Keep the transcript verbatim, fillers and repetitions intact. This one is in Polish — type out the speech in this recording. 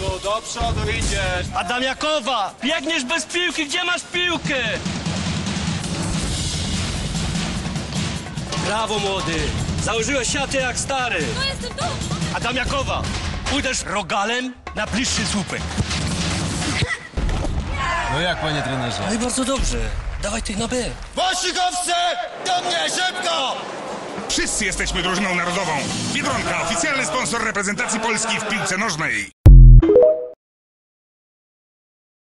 przodu, do przodu idziesz. Adamiakowa! Biegniesz bez piłki, gdzie masz piłkę? Brawo, młody! Założyłeś siatę jak stary. No jestem tu! Adamiakowa! Uderz rogalem na bliższy słupek. No jak, panie trenerze? No i bardzo dobrze. Dawaj tych na B. Waszykowcy! Do mnie, szybko! Wszyscy jesteśmy drużyną narodową. Biedronka, oficjalny sponsor reprezentacji Polski w piłce nożnej.